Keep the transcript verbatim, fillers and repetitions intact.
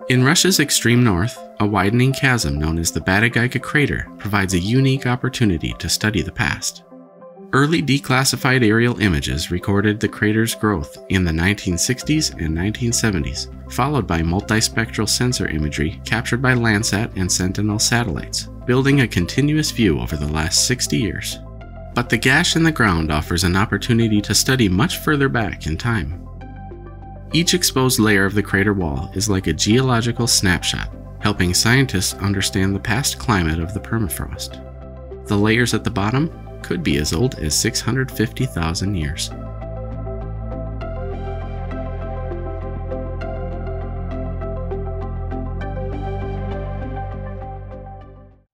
In Russia's extreme north, a widening chasm known as the Batagaika Crater provides a unique opportunity to study the past. Early declassified aerial images recorded the crater's growth in the nineteen sixties and nineteen seventies, followed by multispectral sensor imagery captured by Landsat and Sentinel satellites, building a continuous view over the last sixty years. But the gash in the ground offers an opportunity to study much further back in time. Each exposed layer of the crater wall is like a geological snapshot, helping scientists understand the past climate of the permafrost. The layers at the bottom could be as old as six hundred fifty thousand years.